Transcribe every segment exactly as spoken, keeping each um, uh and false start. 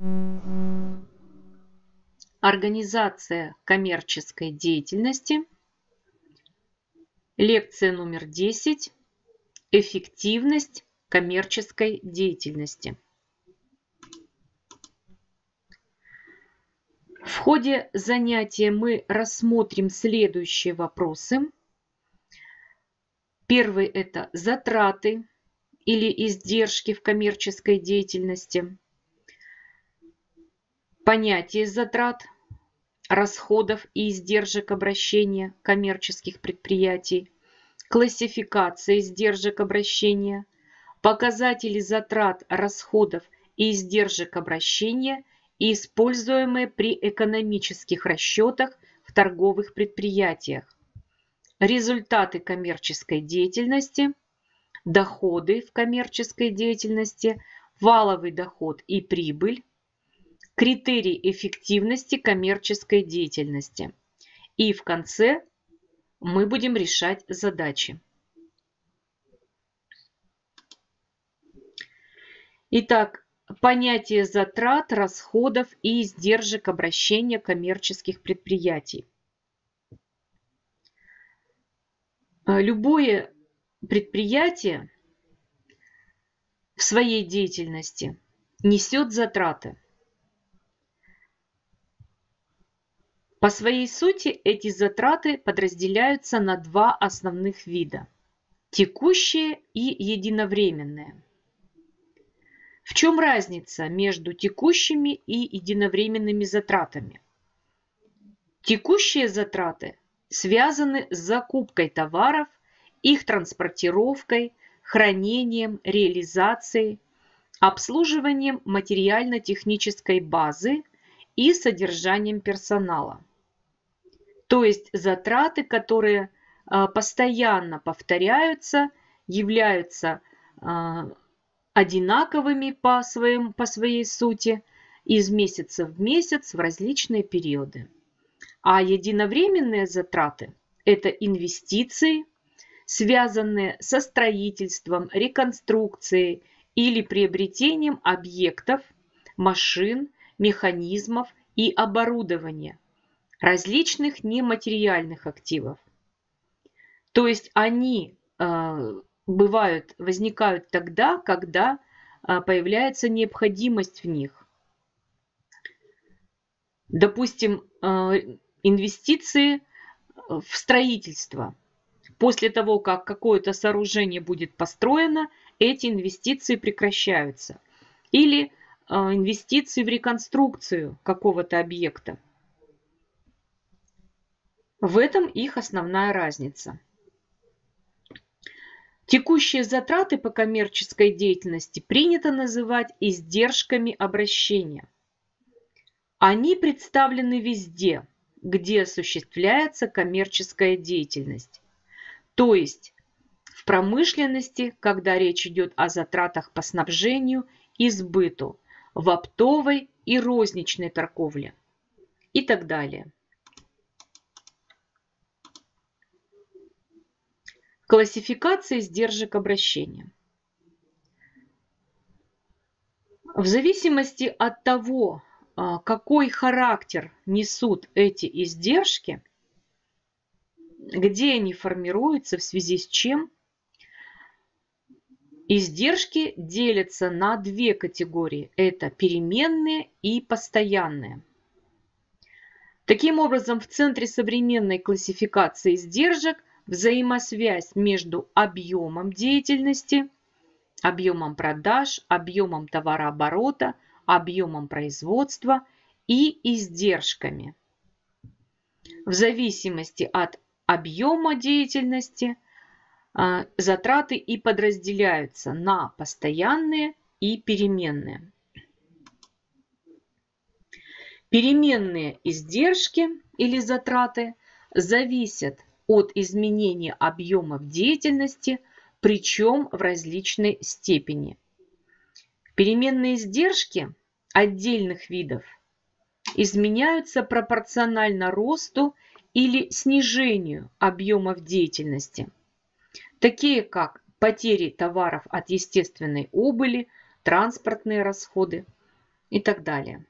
Организация коммерческой деятельности. Лекция номер десять. Эффективность коммерческой деятельности. В ходе занятия мы рассмотрим следующие вопросы. Первый – это затраты или издержки в коммерческой деятельности. Понятие затрат, расходов и издержек обращения коммерческих предприятий, классификация издержек обращения, показатели затрат, расходов и издержек обращения, используемые при экономических расчетах в торговых предприятиях, результаты коммерческой деятельности, доходы в коммерческой деятельности, валовый доход и прибыль, критерии эффективности коммерческой деятельности. И в конце мы будем решать задачи. Итак, понятие затрат, расходов и издержек обращения коммерческих предприятий. Любое предприятие в своей деятельности несет затраты. По своей сути эти затраты подразделяются на два основных вида – текущие и единовременные. В чем разница между текущими и единовременными затратами? Текущие затраты связаны с закупкой товаров, их транспортировкой, хранением, реализацией, обслуживанием материально-технической базы и содержанием персонала. То есть затраты, которые э, постоянно повторяются, являются э, одинаковыми по, своим, по своей сути из месяца в месяц в различные периоды. А единовременные затраты – это инвестиции, связанные со строительством, реконструкцией или приобретением объектов, машин, механизмов и оборудования, различных нематериальных активов. То есть они э, бывают, возникают тогда, когда э, появляется необходимость в них. Допустим, э, инвестиции в строительство. После того, как какое-то сооружение будет построено, эти инвестиции прекращаются. Или э, инвестиции в реконструкцию какого-то объекта. В этом их основная разница. Текущие затраты по коммерческой деятельности принято называть издержками обращения. Они представлены везде, где осуществляется коммерческая деятельность. То есть в промышленности, когда речь идет о затратах по снабжению и сбыту, в оптовой и розничной торговле и так далее. Классификация издержек обращения. В зависимости от того, какой характер несут эти издержки, где они формируются, в связи с чем, издержки делятся на две категории. Это переменные и постоянные. Таким образом, в центре современной классификации издержек взаимосвязь между объемом деятельности, объемом продаж, объемом товарооборота, объемом производства и издержками. В зависимости от объема деятельности затраты и подразделяются на постоянные и переменные. Переменные издержки или затраты зависят от изменения объемов деятельности, причем в различной степени. Переменные издержки отдельных видов изменяются пропорционально росту или снижению объемов деятельности, такие как потери товаров от естественной убыли, транспортные расходы, и так далее.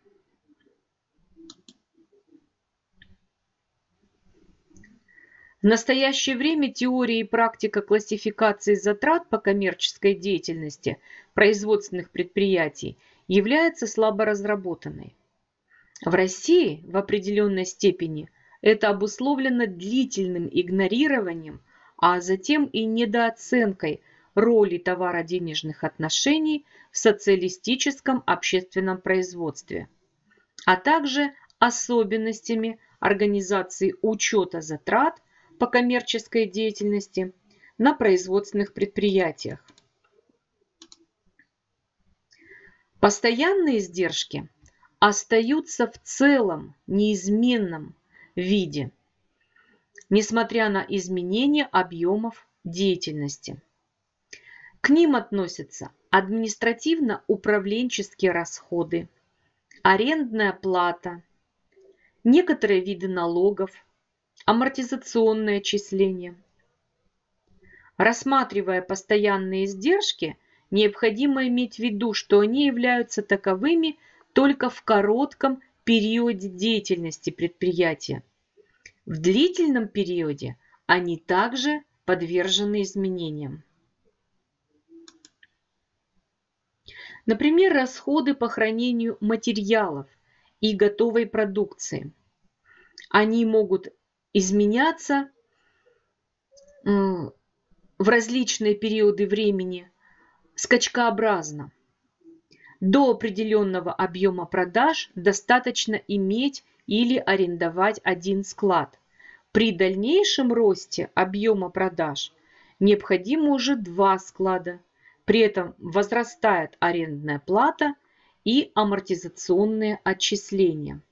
В настоящее время теория и практика классификации затрат по коммерческой деятельности производственных предприятий является слабо разработанной. В России в определенной степени это обусловлено длительным игнорированием, а затем и недооценкой роли товаро-денежных отношений в социалистическом общественном производстве, а также особенностями организации учета затрат по коммерческой деятельности на производственных предприятиях. Постоянные издержки остаются в целом неизменном виде, несмотря на изменение объемов деятельности. К ним относятся административно-управленческие расходы, арендная плата, некоторые виды налогов, амортизационные отчисления. Рассматривая постоянные издержки, необходимо иметь в виду, что они являются таковыми только в коротком периоде деятельности предприятия. В длительном периоде они также подвержены изменениям. Например, расходы по хранению материалов и готовой продукции. Они могут изменяться в различные периоды времени скачкообразно. До определенного объема продаж достаточно иметь или арендовать один склад. При дальнейшем росте объема продаж необходимо уже два склада. При этом возрастает арендная плата и амортизационные отчисления.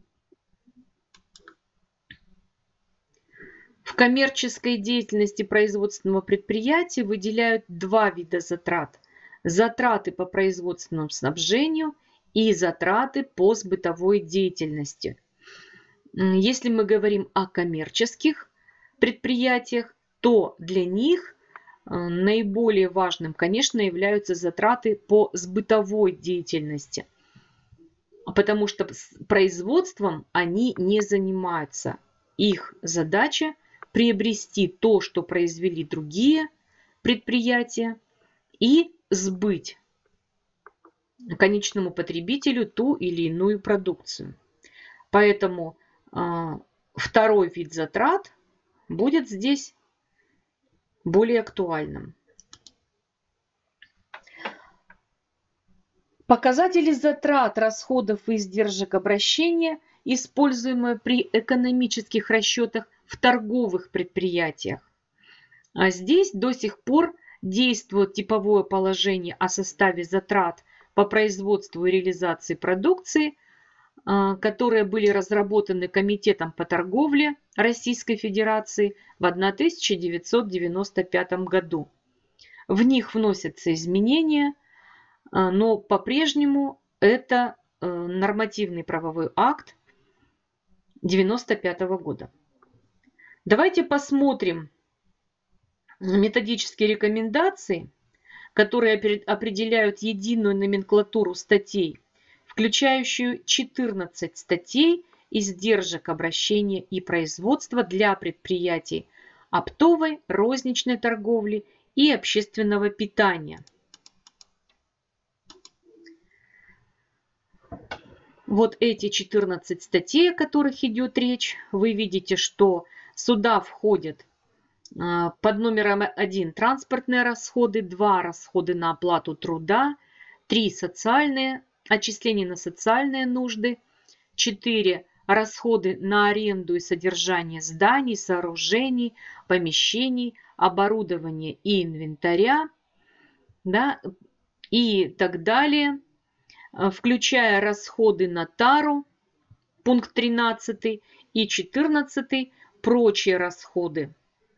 В коммерческой деятельности производственного предприятия выделяют два вида затрат. Затраты по производственному снабжению и затраты по сбытовой деятельности. Если мы говорим о коммерческих предприятиях, то для них наиболее важным, конечно, являются затраты по сбытовой деятельности, потому что производством они не занимаются. Их задача – приобрести то, что произвели другие предприятия, и сбыть конечному потребителю ту или иную продукцию. Поэтому э, второй вид затрат будет здесь более актуальным. Показатели затрат, расходов и издержек обращения, используемые при экономических расчетах в торговых предприятиях. А здесь до сих пор действует типовое положение о составе затрат по производству и реализации продукции, которые были разработаны Комитетом по торговле Российской Федерации в тысяча девятьсот девяносто пятом году. В них вносятся изменения, но по-прежнему это нормативный правовой акт девяносто пятого года. Давайте посмотрим методические рекомендации, которые определяют единую номенклатуру статей, включающую четырнадцать статей издержек обращения и производства для предприятий оптовой, розничной торговли и общественного питания. Вот эти четырнадцать статей, о которых идет речь, вы видите, что сюда входят под номером один транспортные расходы, два расходы на оплату труда, три социальные отчисления на социальные нужды, четыре расходы на аренду и содержание зданий, сооружений, помещений, оборудования и инвентаря, да, и так далее, включая расходы на тару, пункт тринадцатый, и четырнадцатый, прочие расходы.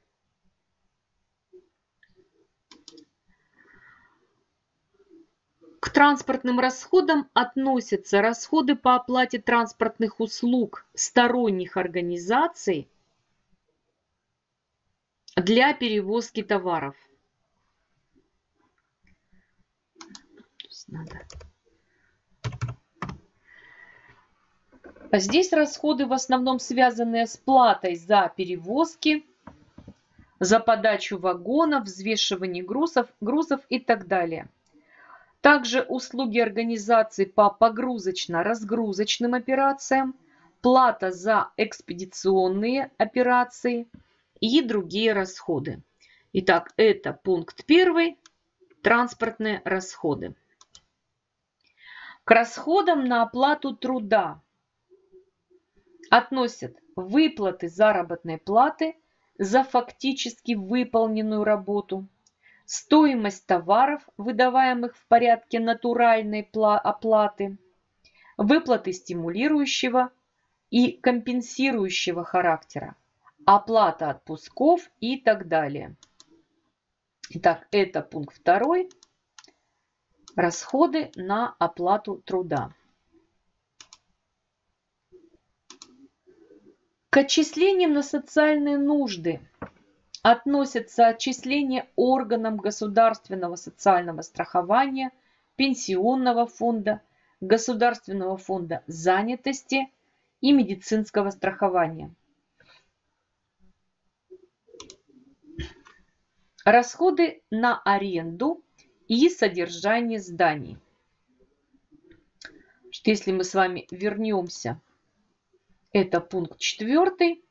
К транспортным расходам относятся расходы по оплате транспортных услуг сторонних организаций для перевозки товаров. Надо Здесь расходы в основном связаны с платой за перевозки, за подачу вагонов, взвешивание грузов, грузов и так далее. Также услуги организации по погрузочно-разгрузочным операциям, плата за экспедиционные операции и другие расходы. Итак, это пункт первый – транспортные расходы. К расходам на оплату труда относят выплаты заработной платы за фактически выполненную работу, стоимость товаров, выдаваемых в порядке натуральной оплаты, выплаты стимулирующего и компенсирующего характера, оплата отпусков и так далее. Итак, это пункт второй. Расходы на оплату труда. К отчислениям на социальные нужды относятся отчисления органам государственного социального страхования, пенсионного фонда, государственного фонда занятости и медицинского страхования. Расходы на аренду и содержание зданий. Если мы с вами вернемся, это пункт четвертый.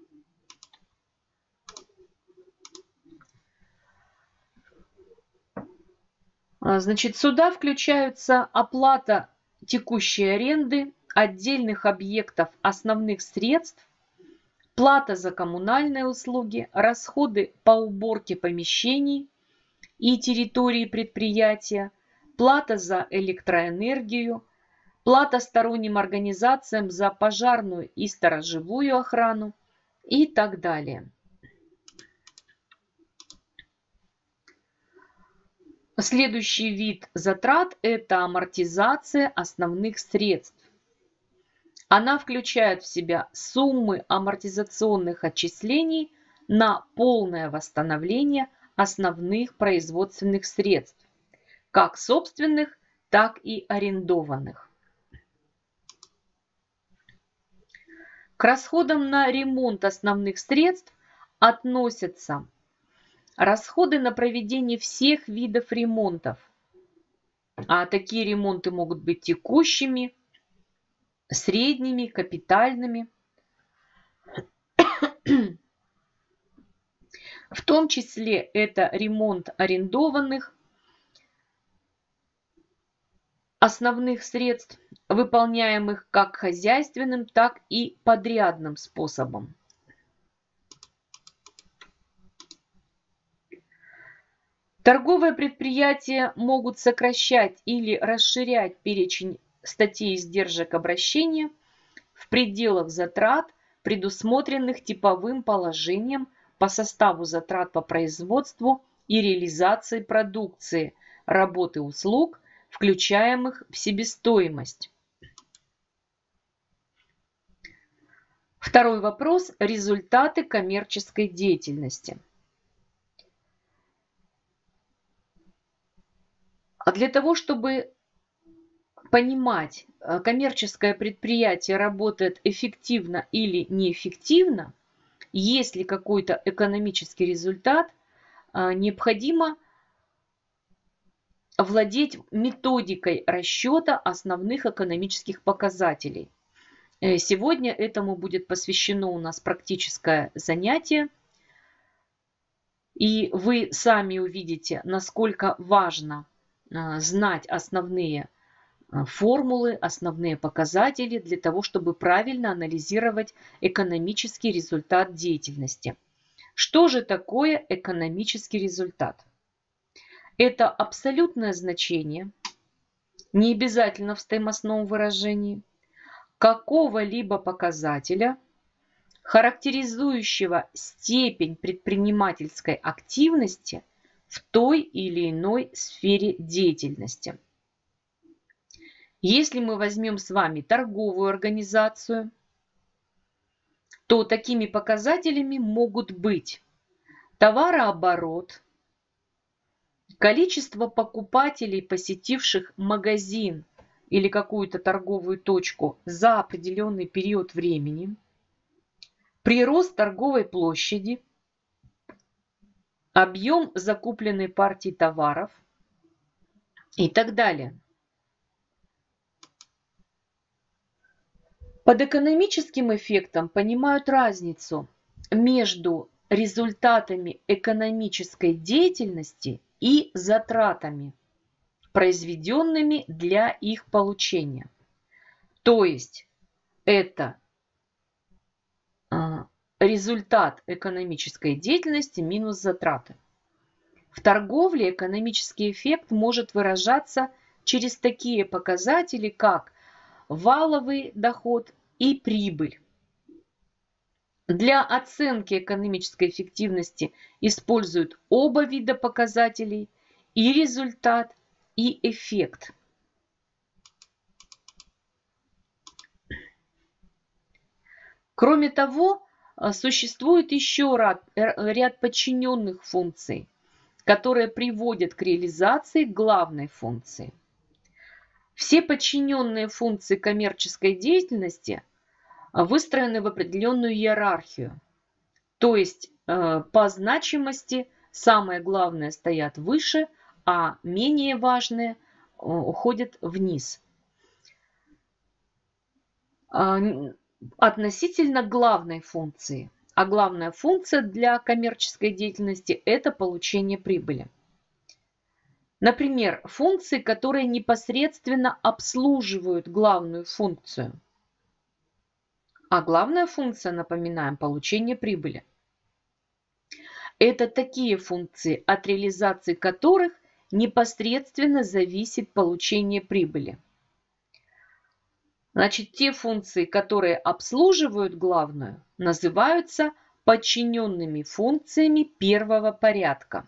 Значит, сюда включаются оплата текущей аренды, отдельных объектов основных средств, плата за коммунальные услуги, расходы по уборке помещений и территории предприятия, плата за электроэнергию, плата сторонним организациям за пожарную и сторожевую охрану и так далее. Следующий вид затрат – это амортизация основных средств. Она включает в себя суммы амортизационных отчислений на полное восстановление основных производственных средств, как собственных, так и арендованных. К расходам на ремонт основных средств относятся расходы на проведение всех видов ремонтов. А такие ремонты могут быть текущими, средними, капитальными. В том числе это ремонт арендованных основных средств, выполняемых как хозяйственным, так и подрядным способом. Торговые предприятия могут сокращать или расширять перечень статей издержек обращения в пределах затрат, предусмотренных типовым положением по составу затрат по производству и реализации продукции, работы и услуг, включаемых в себестоимость. Второй вопрос – результаты коммерческой деятельности. А для того, чтобы понимать, коммерческое предприятие работает эффективно или неэффективно, есть ли какой-то экономический результат, необходимо владеть методикой расчета основных экономических показателей. Сегодня этому будет посвящено у нас практическое занятие. И вы сами увидите, насколько важно знать основные формулы, основные показатели для того, чтобы правильно анализировать экономический результат деятельности. Что же такое экономический результат? Это абсолютное значение, не обязательно в стоимостном выражении, какого-либо показателя, характеризующего степень предпринимательской активности в той или иной сфере деятельности. Если мы возьмем с вами торговую организацию, то такими показателями могут быть товарооборот, количество покупателей, посетивших магазин или какую-то торговую точку за определенный период времени, прирост торговой площади, объем закупленной партии товаров и так далее. Под экономическим эффектом понимают разницу между результатами экономической деятельности и затратами, произведенными для их получения. То есть это результат экономической деятельности минус затраты. В торговле экономический эффект может выражаться через такие показатели, как валовый доход и прибыль. Для оценки экономической эффективности используют оба вида показателей: и результат, и эффект. Кроме того, существует еще ряд, ряд подчиненных функций, которые приводят к реализации главной функции. Все подчиненные функции коммерческой деятельности выстроены в определенную иерархию. То есть по значимости самые главные стоят выше, а менее важные уходят вниз. Относительно главной функции. А главная функция для коммерческой деятельности – это получение прибыли. Например, функции, которые непосредственно обслуживают главную функцию. А главная функция, напоминаем, получение прибыли. Это такие функции, от реализации которых непосредственно зависит получение прибыли. Значит, те функции, которые обслуживают главную, называются подчиненными функциями первого порядка.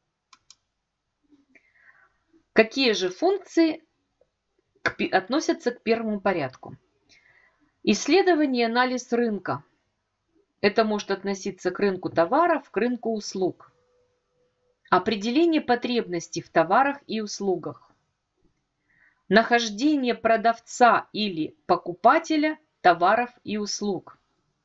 Какие же функции относятся к первому порядку? Исследование и анализ рынка. Это может относиться к рынку товаров, к рынку услуг. Определение потребностей в товарах и услугах. Нахождение продавца или покупателя товаров и услуг.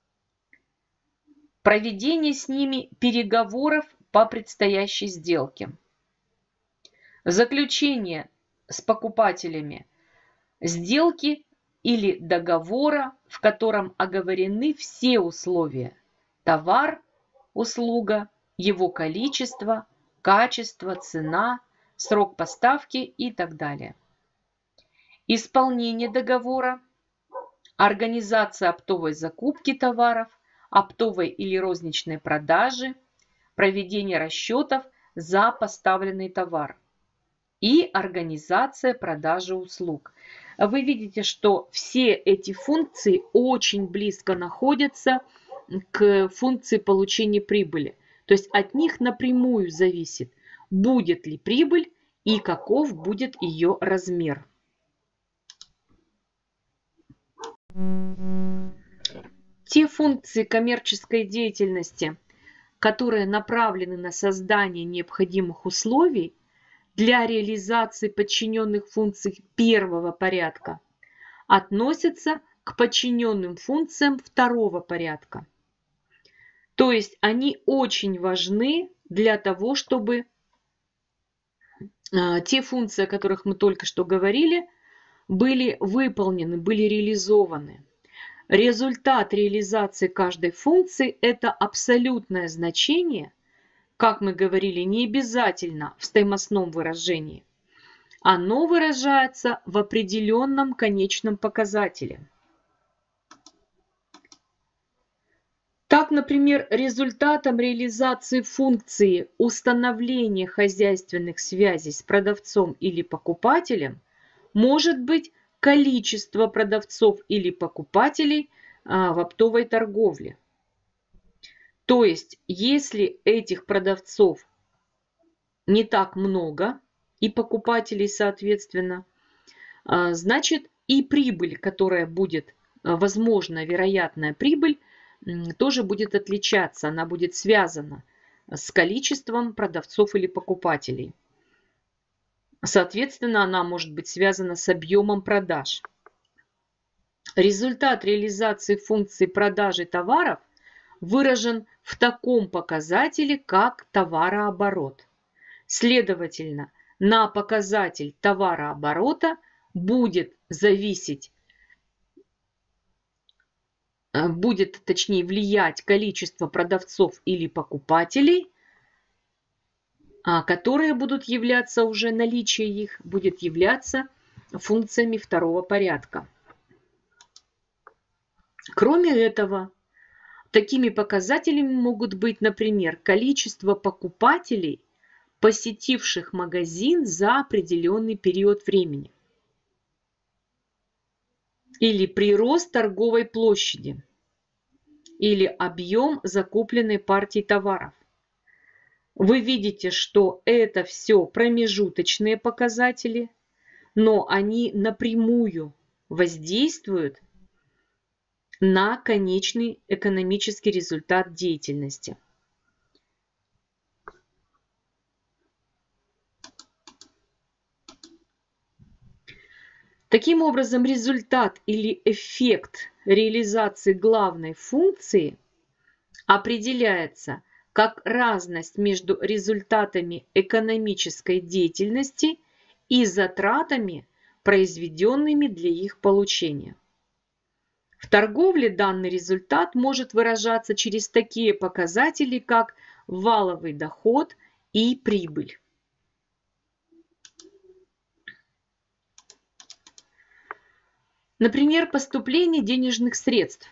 Проведение с ними переговоров по предстоящей сделке. Заключение с покупателями сделки или договора, в котором оговорены все условия: товар, услуга, его количество, качество, цена, срок поставки и так далее. Исполнение договора, организация оптовой закупки товаров, оптовой или розничной продажи, проведение расчетов за поставленный товар и организация продажи услуг. Вы видите, что все эти функции очень близко находятся к функции получения прибыли. То есть от них напрямую зависит, будет ли прибыль и каков будет ее размер. Те функции коммерческой деятельности, которые направлены на создание необходимых условий для реализации подчиненных функций первого порядка, относятся к подчиненным функциям второго порядка. То есть они очень важны для того, чтобы те функции, о которых мы только что говорили, были выполнены, были реализованы. Результат реализации каждой функции – это абсолютное значение, как мы говорили, не обязательно в стоимостном выражении. Оно выражается в определенном конечном показателе. Так, например, результатом реализации функции установления хозяйственных связей с продавцом или покупателем может быть количество продавцов или покупателей в оптовой торговле. То есть, если этих продавцов не так много и покупателей, соответственно, значит и прибыль, которая будет, возможно, вероятная прибыль, тоже будет отличаться. Она будет связана с количеством продавцов или покупателей. Соответственно, она может быть связана с объемом продаж. Результат реализации функции продажи товаров выражен в таком показателе, как товарооборот. Следовательно, на показатель товарооборота будет зависеть, будет, точнее, влиять количество продавцов или покупателей, которые будут являться, уже наличие их будет являться функциями второго порядка. Кроме этого, такими показателями могут быть, например, количество покупателей, посетивших магазин за определенный период времени, или прирост торговой площади, или объем закупленной партии товаров. Вы видите, что это все промежуточные показатели, но они напрямую воздействуют на конечный экономический результат деятельности. Таким образом, результат или эффект реализации главной функции определяется как разность между результатами экономической деятельности и затратами, произведенными для их получения. В торговле данный результат может выражаться через такие показатели, как валовый доход и прибыль. Например, поступление денежных средств.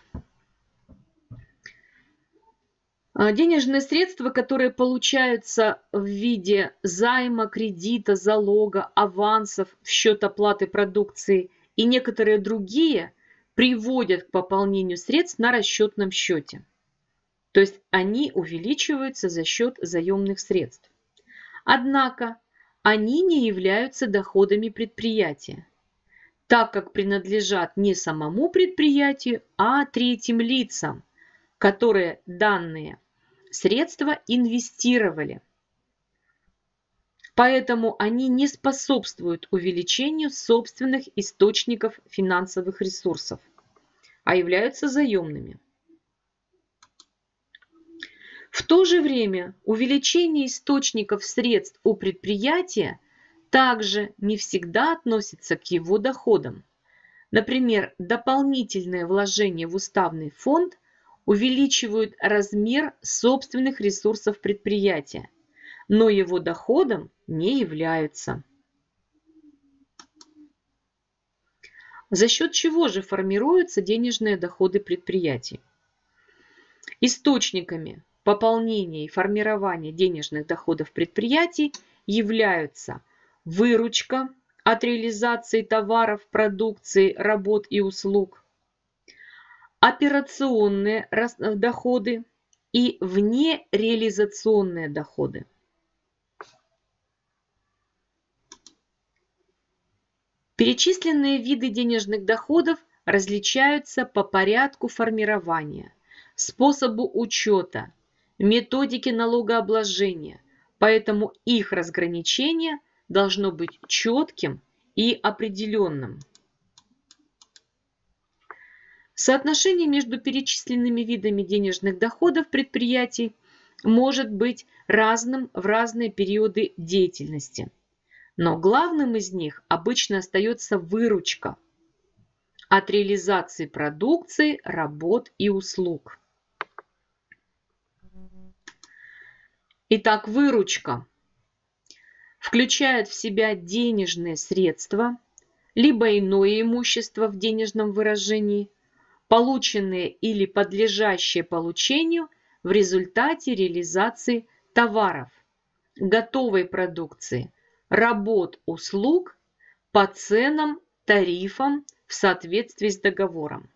Денежные средства, которые получаются в виде займа, кредита, залога, авансов в счет оплаты продукции и некоторые другие, приводят к пополнению средств на расчетном счете. То есть они увеличиваются за счет заемных средств. Однако они не являются доходами предприятия, так как принадлежат не самому предприятию, а третьим лицам, которые данные средства инвестировали. Поэтому они не способствуют увеличению собственных источников финансовых ресурсов, а являются заемными. В то же время увеличение источников средств у предприятия также не всегда относится к его доходам. Например, дополнительные вложения в уставный фонд увеличивают размер собственных ресурсов предприятия, но его доходом не являются. За счет чего же формируются денежные доходы предприятий? Источниками пополнения и формирования денежных доходов предприятий являются выручка от реализации товаров, продукции, работ и услуг, операционные доходы и внереализационные доходы. Перечисленные виды денежных доходов различаются по порядку формирования, способу учета, методике налогообложения, поэтому их разграничение должно быть четким и определенным. Соотношение между перечисленными видами денежных доходов предприятий может быть разным в разные периоды деятельности, но главным из них обычно остается выручка от реализации продукции, работ и услуг. Итак, выручка включает в себя денежные средства, либо иное имущество в денежном выражении, полученные или подлежащие получению в результате реализации товаров, готовой продукции, работ, услуг по ценам, тарифам в соответствии с договором.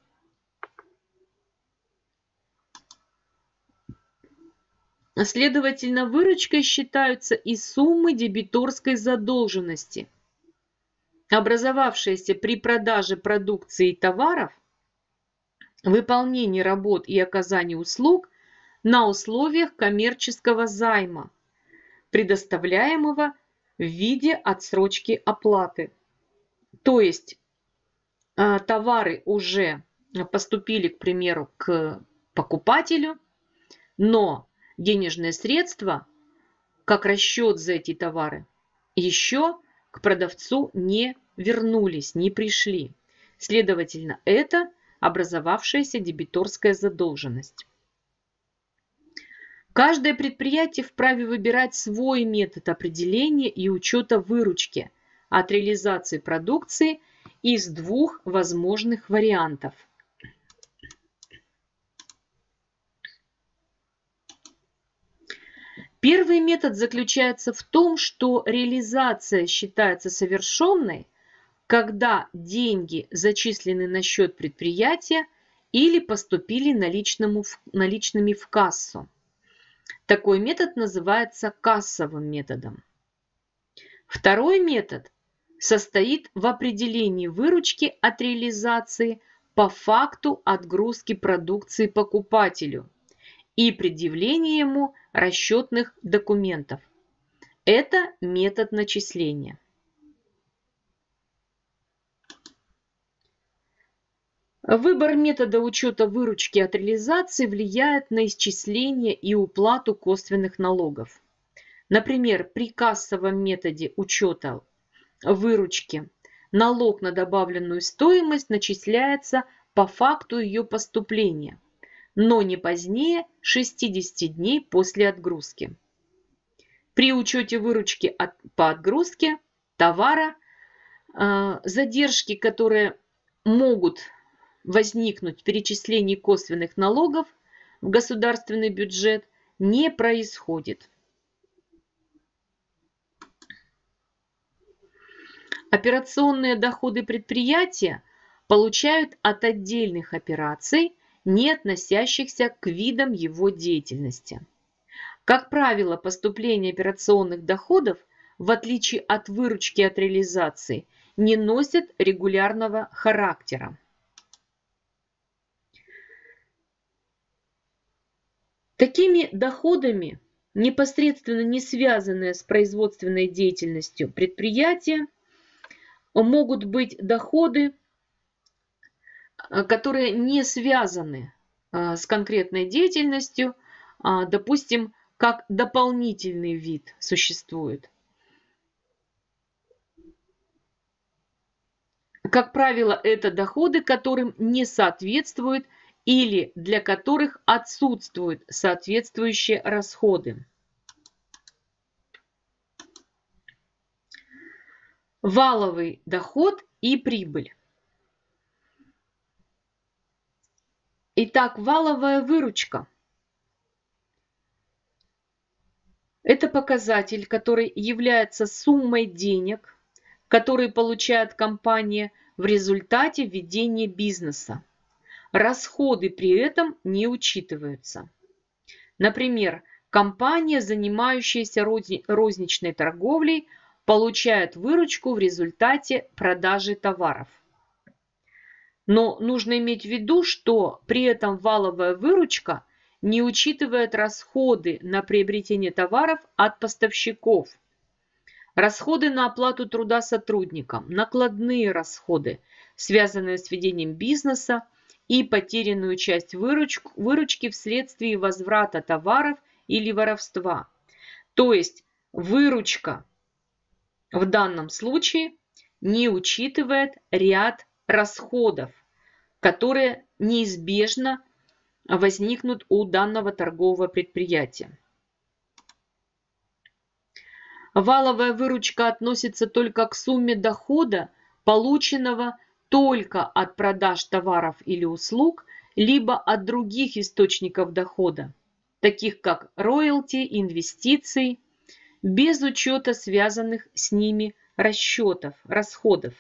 Следовательно, выручкой считаются и суммы дебиторской задолженности, образовавшиеся при продаже продукции и товаров, выполнении работ и оказании услуг на условиях коммерческого займа, предоставляемого в виде отсрочки оплаты. То есть товары уже поступили, к примеру, к покупателю, но денежные средства, как расчет за эти товары, еще к продавцу не вернулись, не пришли. Следовательно, это образовавшаяся дебиторская задолженность. Каждое предприятие вправе выбирать свой метод определения и учета выручки от реализации продукции из двух возможных вариантов. Первый метод заключается в том, что реализация считается совершенной, когда деньги зачислены на счет предприятия или поступили наличному, наличными в кассу. Такой метод называется кассовым методом. Второй метод состоит в определении выручки от реализации по факту отгрузки продукции покупателю и предъявлении ему расчетных документов. Это метод начисления. Выбор метода учета выручки от реализации влияет на исчисление и уплату косвенных налогов. Например, при кассовом методе учета выручки налог на добавленную стоимость начисляется по факту ее поступления, но не позднее шестидесяти дней после отгрузки. При учете выручки от, по отгрузке товара э, задержки, которые могут возникнуть в перечислении косвенных налогов в государственный бюджет, не происходит. Операционные доходы предприятия получают от отдельных операций, не относящихся к видам его деятельности. Как правило, поступление операционных доходов, в отличие от выручки от реализации, не носят регулярного характера. Такими доходами, непосредственно не связанные с производственной деятельностью предприятия, могут быть доходы, которые не связаны с конкретной деятельностью, допустим, как дополнительный вид существует. Как правило, это доходы, которым не соответствуют или для которых отсутствуют соответствующие расходы. Валовый доход и прибыль. Итак, валовая выручка – это показатель, который является суммой денег, которые получает компания в результате ведения бизнеса. Расходы при этом не учитываются. Например, компания, занимающаяся розничной торговлей, получает выручку в результате продажи товаров. Но нужно иметь в виду, что при этом валовая выручка не учитывает расходы на приобретение товаров от поставщиков, расходы на оплату труда сотрудникам, накладные расходы, связанные с ведением бизнеса, и потерянную часть выручки, выручки вследствие возврата товаров или воровства. То есть выручка в данном случае не учитывает ряд расходов, которые неизбежно возникнут у данного торгового предприятия. Валовая выручка относится только к сумме дохода, полученного только от продаж товаров или услуг, либо от других источников дохода, таких как роялти, инвестиции, без учета связанных с ними расчетов, расходов.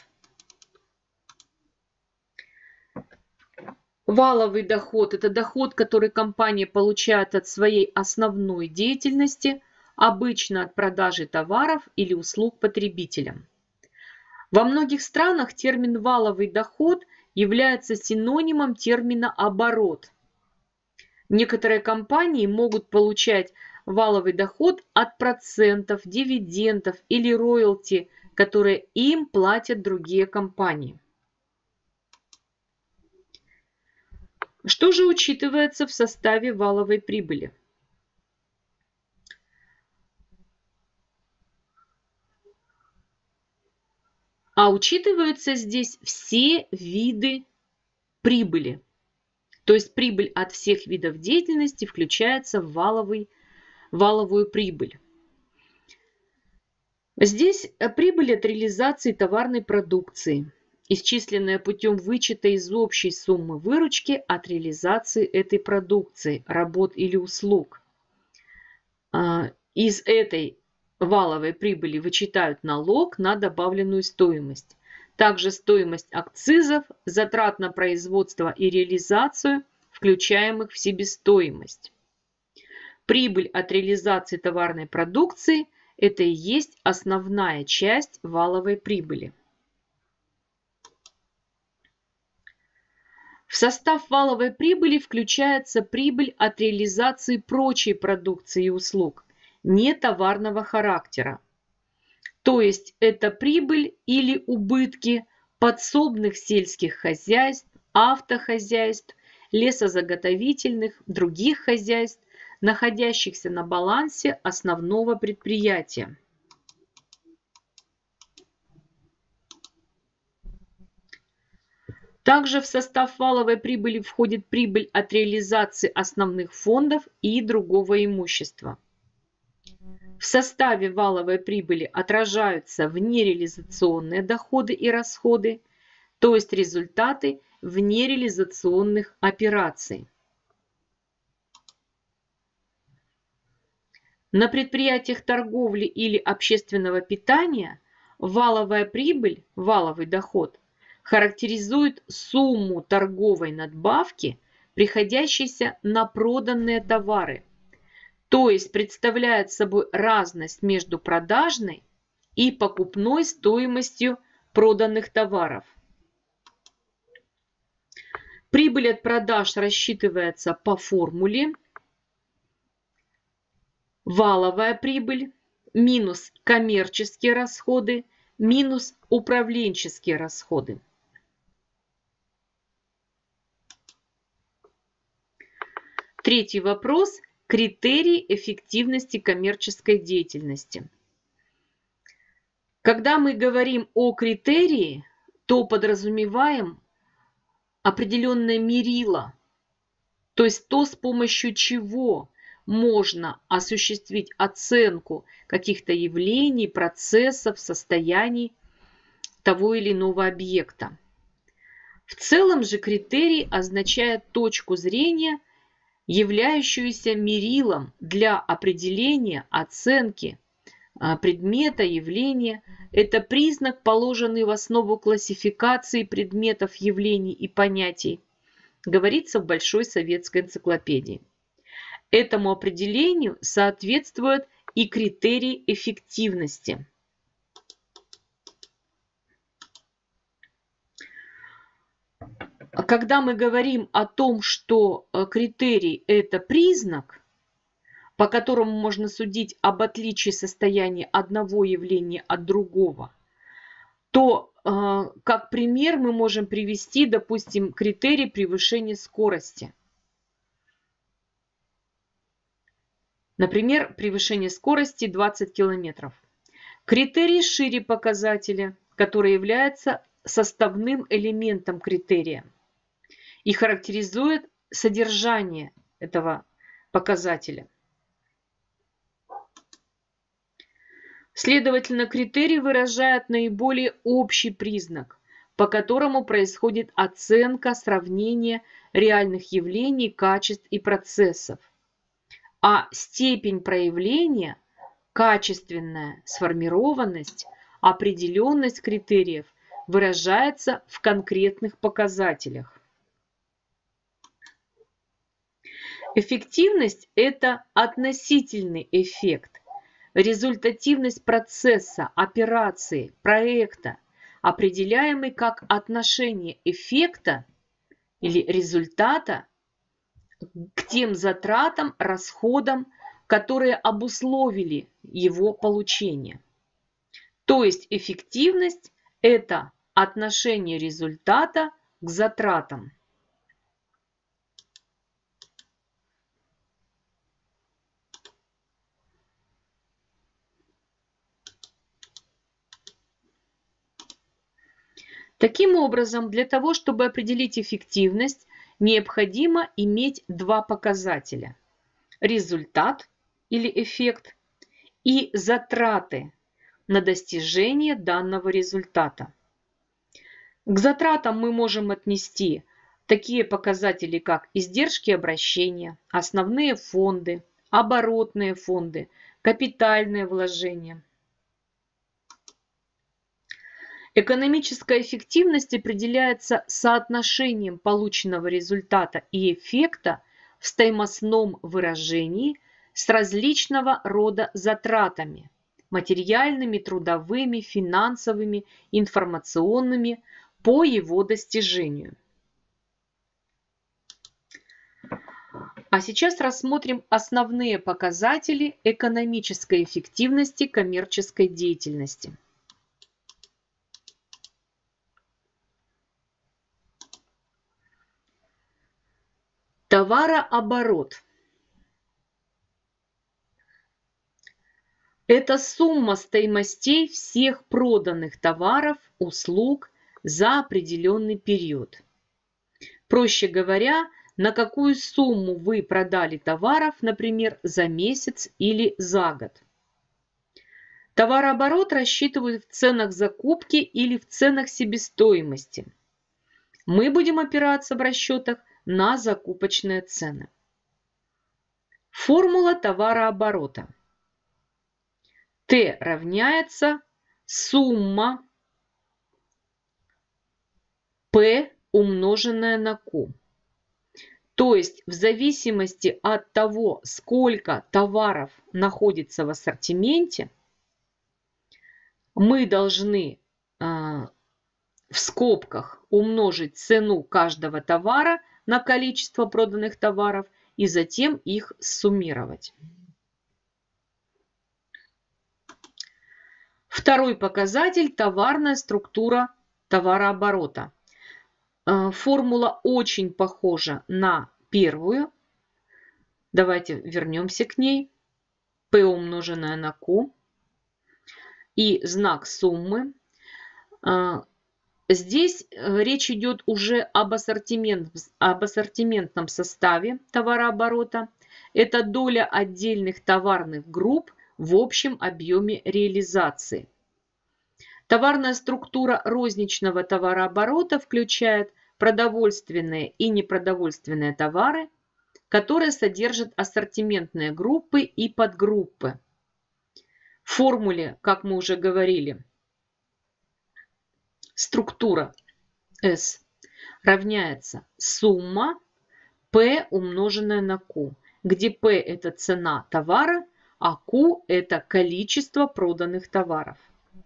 Валовый доход – это доход, который компания получает от своей основной деятельности, обычно от продажи товаров или услуг потребителям. Во многих странах термин «валовый доход» является синонимом термина «оборот». Некоторые компании могут получать валовый доход от процентов, дивидендов или роялти, которые им платят другие компании. Что же учитывается в составе валовой прибыли? А учитываются здесь все виды прибыли. То есть прибыль от всех видов деятельности включается в валовый, валовую прибыль. Здесь прибыль от реализации товарной продукции, исчисленная путем вычета из общей суммы выручки от реализации этой продукции, работ или услуг. Из этой валовой прибыли вычитают налог на добавленную стоимость. Также стоимость акцизов, затрат на производство и реализацию, включаемых в себестоимость. Прибыль от реализации товарной продукции – это и есть основная часть валовой прибыли. В состав валовой прибыли включается прибыль от реализации прочей продукции и услуг, не товарного характера. То есть это прибыль или убытки подсобных сельских хозяйств, автохозяйств, лесозаготовительных, других хозяйств, находящихся на балансе основного предприятия. Также в состав валовой прибыли входит прибыль от реализации основных фондов и другого имущества. В составе валовой прибыли отражаются внереализационные доходы и расходы, то есть результаты внереализационных операций. На предприятиях торговли или общественного питания валовая прибыль, валовый доход, характеризует сумму торговой надбавки, приходящейся на проданные товары, то есть представляет собой разность между продажной и покупной стоимостью проданных товаров. Прибыль от продаж рассчитывается по формуле валовая прибыль минус коммерческие расходы минус управленческие расходы. Третий вопрос. Критерии эффективности коммерческой деятельности. Когда мы говорим о критерии, то подразумеваем определенное мерило, то есть то, с помощью чего можно осуществить оценку каких-то явлений, процессов, состояний того или иного объекта. В целом же критерий означает точку зрения, являющуюся мерилом для определения, оценки предмета, явления. Это признак, положенный в основу классификации предметов, явлений и понятий, говорится в Большой советской энциклопедии. Этому определению соответствует и критерий эффективности. Когда мы говорим о том, что критерий – это признак, по которому можно судить об отличии состояния одного явления от другого, то как пример мы можем привести, допустим, критерий превышения скорости. Например, превышение скорости двадцать километров. Критерий шире показателя, который является составным элементом критерия и характеризует содержание этого показателя. Следовательно, критерий выражает наиболее общий признак, по которому происходит оценка, сравнение реальных явлений, качеств и процессов. А степень проявления, качественная сформированность, определенность критериев выражается в конкретных показателях. Эффективность – это относительный эффект, результативность процесса, операции, проекта, определяемый как отношение эффекта или результата к тем затратам, расходам, которые обусловили его получение. То есть эффективность – это отношение результата к затратам. Таким образом, для того, чтобы определить эффективность, необходимо иметь два показателя – результат или эффект и затраты на достижение данного результата. К затратам мы можем отнести такие показатели, как издержки обращения, основные фонды, оборотные фонды, капитальные вложения. Экономическая эффективность определяется соотношением полученного результата и эффекта в стоимостном выражении с различного рода затратами – материальными, трудовыми, финансовыми, информационными – по его достижению. А сейчас рассмотрим основные показатели экономической эффективности коммерческой деятельности. Товарооборот. Это сумма стоимостей всех проданных товаров, услуг за определенный период. Проще говоря, на какую сумму вы продали товаров, например, за месяц или за год. Товарооборот рассчитывают в ценах закупки или в ценах себестоимости. Мы будем опираться в расчетах на закупочные цены. Формула товарооборота. Т равняется сумма P умноженное на Q. То есть в зависимости от того, сколько товаров находится в ассортименте, мы должны э, в скобках умножить цену каждого товара на количество проданных товаров и затем их суммировать. Второй показатель – товарная структура товарооборота. Формула очень похожа на первую. Давайте вернемся к ней. P умноженное на Q. И знак суммы. Здесь речь идет уже об, ассортимент, об ассортиментном составе товарооборота. Это доля отдельных товарных групп в общем объеме реализации. Товарная структура розничного товарооборота включает продовольственные и непродовольственные товары, которые содержат ассортиментные группы и подгруппы. В формуле, как мы уже говорили, структура S равняется сумма P умноженная на Q, где P – это цена товара, а Q – это количество проданных товаров.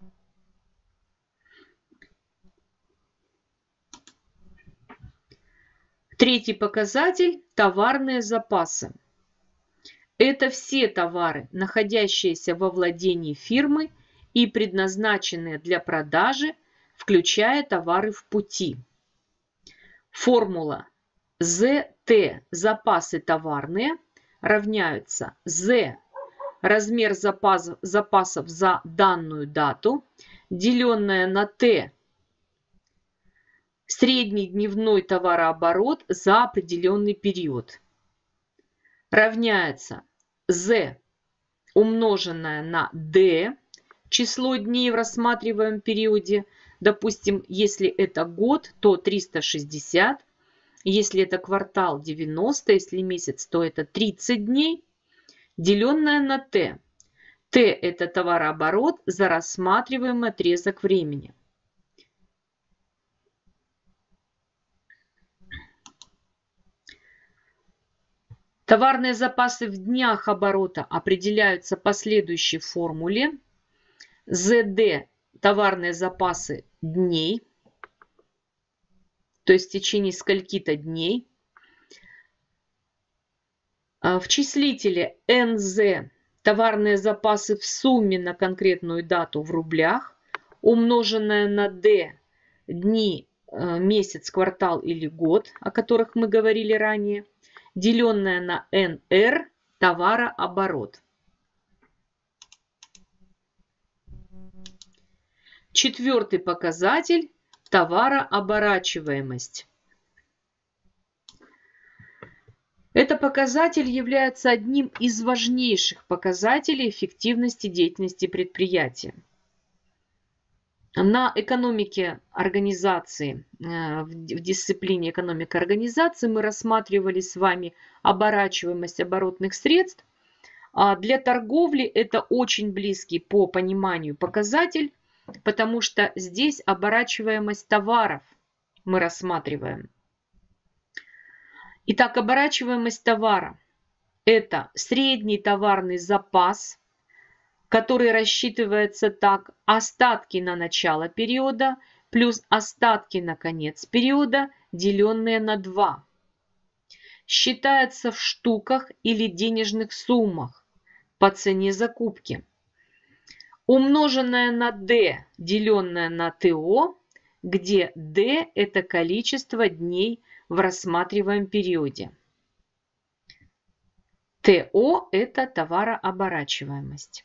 Третий показатель – товарные запасы. Это все товары, находящиеся во владении фирмы и предназначенные для продажи, включая товары в пути. Формула зэ тэ запасы товарные равняются Z размер запас, запасов за данную дату, деленное на Т средний дневной товарооборот за определенный период, равняется Z умноженное на D число дней в рассматриваемом периоде. Допустим, если это год, то триста шестьдесят, если это квартал девяносто, если месяц, то это тридцать дней, деленное на Т. Т – это товарооборот за рассматриваемый отрезок времени. Товарные запасы в днях оборота определяются по следующей формуле. зэ дэ – товарные запасы дней, то есть в течение скольки-то дней. В числителе эн зэ товарные запасы в сумме на конкретную дату в рублях, умноженное на D дни, месяц, квартал или год, о которых мы говорили ранее, деленное на эн эр товарооборот. Четвертый показатель – товарооборачиваемость. Этот показатель является одним из важнейших показателей эффективности деятельности предприятия. На экономике организации, в дисциплине экономика организации мы рассматривали с вами оборачиваемость оборотных средств. Для торговли это очень близкий по пониманию показатель, потому что здесь оборачиваемость товаров мы рассматриваем. Итак, оборачиваемость товара – это средний товарный запас, который рассчитывается так: остатки на начало периода плюс остатки на конец периода, деленные на два. Считается в штуках или денежных суммах по цене закупки. Умноженное на D, деленное на ТО, где D – это количество дней в рассматриваемом периоде. ТО – это товарооборачиваемость.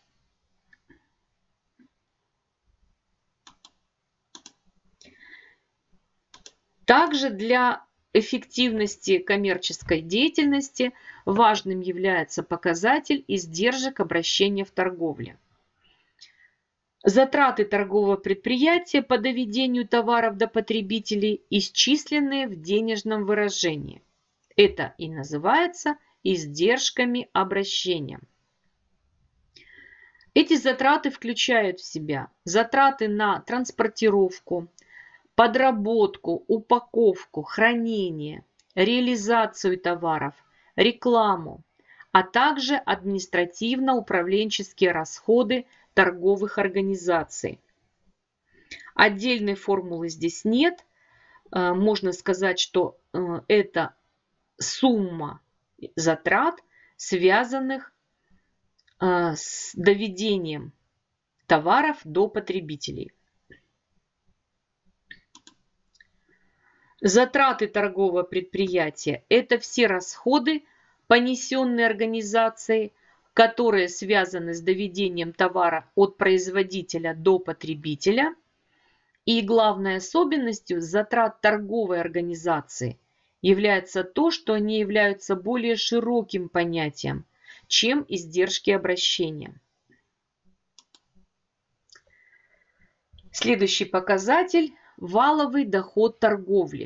Также для эффективности коммерческой деятельности важным является показатель издержек обращения в торговле. Затраты торгового предприятия по доведению товаров до потребителей исчислены в денежном выражении. Это и называется издержками обращения. Эти затраты включают в себя затраты на транспортировку, подработку, упаковку, хранение, реализацию товаров, рекламу, а также административно-управленческие расходы торговых организаций. Отдельной формулы здесь нет. Можно сказать, что это сумма затрат, связанных с доведением товаров до потребителей. Затраты торгового предприятия – это все расходы, понесенные организацией, которые связаны с доведением товара от производителя до потребителя. И главной особенностью затрат торговой организации является то, что они являются более широким понятием, чем издержки обращения. Следующий показатель – валовый доход торговли.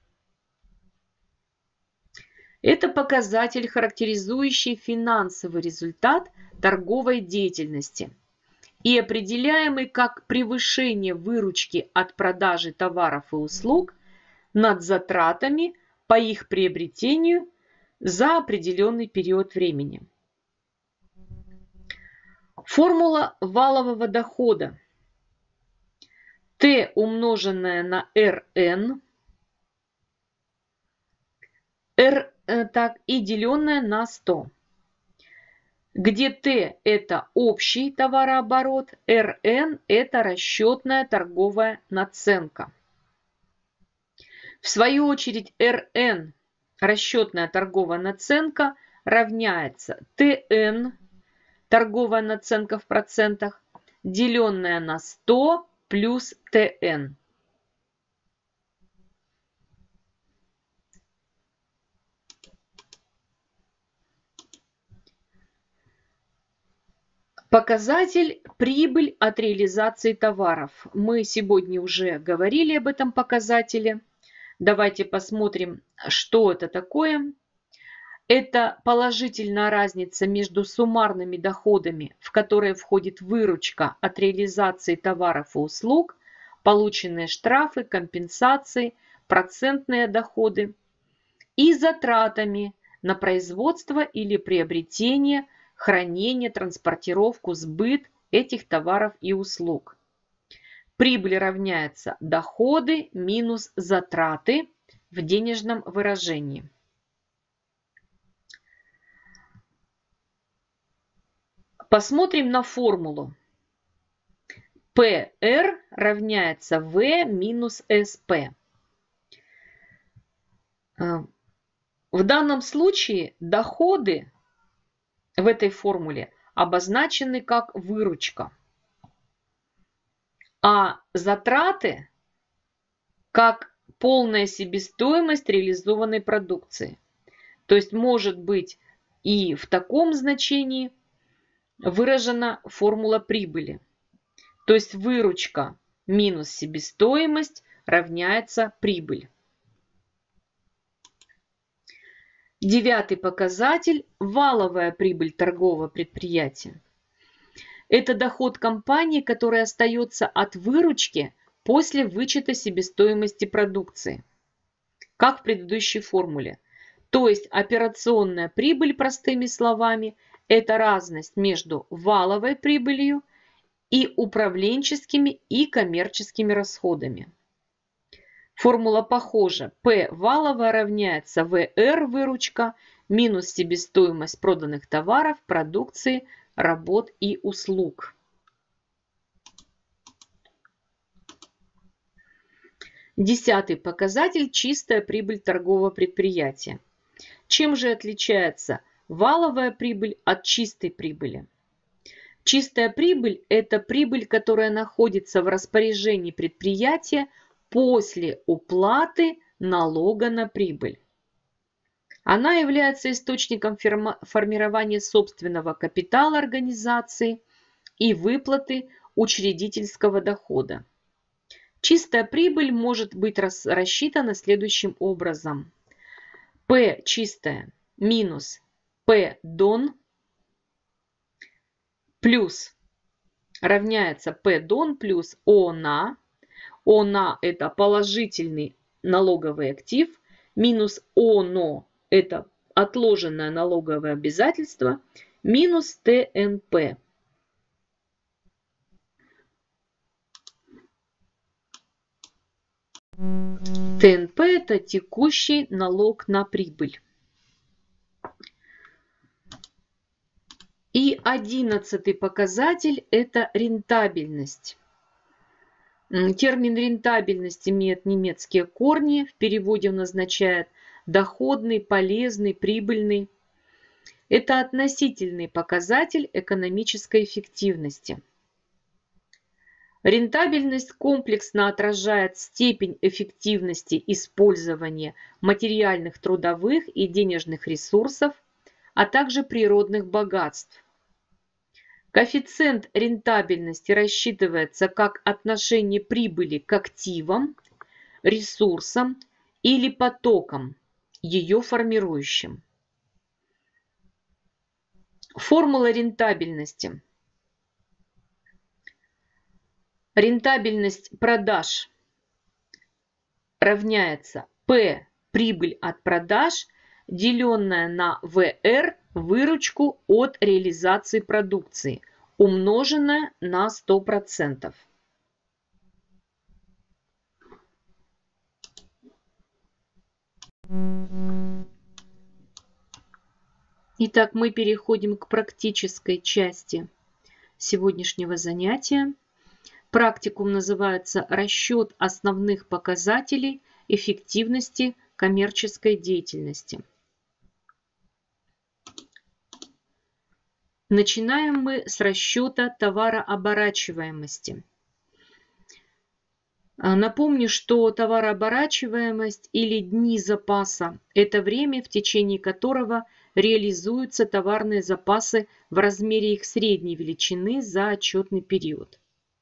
Это показатель, характеризующий финансовый результат торговой деятельности и определяемый как превышение выручки от продажи товаров и услуг над затратами по их приобретению за определенный период времени. Формула валового дохода. Т умноженное на эр эн, R, так, и деленное на сто, где Т – это общий товарооборот, эр эн – это расчетная торговая наценка. В свою очередь эр эн, расчетная торговая наценка, равняется тэ эн, торговая наценка в процентах, деленная на сто плюс тэ эн. Показатель прибыль от реализации товаров. Мы сегодня уже говорили об этом показателе. Давайте посмотрим, что это такое. Это положительная разница между суммарными доходами, в которые входит выручка от реализации товаров и услуг, полученные штрафы, компенсации, процентные доходы, и затратами на производство или приобретение, хранение, транспортировку, сбыт этих товаров и услуг. Прибыль равняется доходы минус затраты в денежном выражении. Посмотрим на формулу. пэ эр равняется вэ минус эс пэ. В данном случае доходы в этой формуле обозначены как выручка, а затраты как полная себестоимость реализованной продукции. То есть может быть и в таком значении выражена формула прибыли. То есть выручка минус себестоимость равняется прибыль. Девятый показатель – валовая прибыль торгового предприятия. Это доход компании, который остается от выручки после вычета себестоимости продукции, как в предыдущей формуле. То есть операционная прибыль, простыми словами, это разность между валовой прибылью и управленческими и коммерческими расходами. Формула похожа. P валовая равняется вэ эр выручка минус себестоимость проданных товаров, продукции, работ и услуг. Десятый показатель – чистая прибыль торгового предприятия. Чем же отличается валовая прибыль от чистой прибыли? Чистая прибыль – это прибыль, которая находится в распоряжении предприятия после уплаты налога на прибыль. Она является источником формирования собственного капитала организации и выплаты учредительского дохода. Чистая прибыль может быть рассчитана следующим образом. P чистая минус P дон плюс равняется P дон плюс О на. О на – это положительный налоговый актив, минус О но – это отложенное налоговое обязательство, минус Т Н П. Т Н П – это текущий налог на прибыль. И одиннадцатый показатель – это рентабельность. Термин рентабельность имеет немецкие корни, в переводе он означает доходный, полезный, прибыльный. Это относительный показатель экономической эффективности. Рентабельность комплексно отражает степень эффективности использования материальных, трудовых и денежных ресурсов, а также природных богатств. Коэффициент рентабельности рассчитывается как отношение прибыли к активам, ресурсам или потокам, ее формирующим. Формула рентабельности. Рентабельность продаж равняется P прибыль от продаж, деленная на вэ эр выручку от реализации продукции, умноженная на сто процентов. Итак, мы переходим к практической части сегодняшнего занятия. Практикум называется «Расчет основных показателей эффективности коммерческой деятельности». Начинаем мы с расчета товарооборачиваемости. Напомню, что товарооборачиваемость или дни запаса – это время, в течение которого реализуются товарные запасы в размере их средней величины за отчетный период.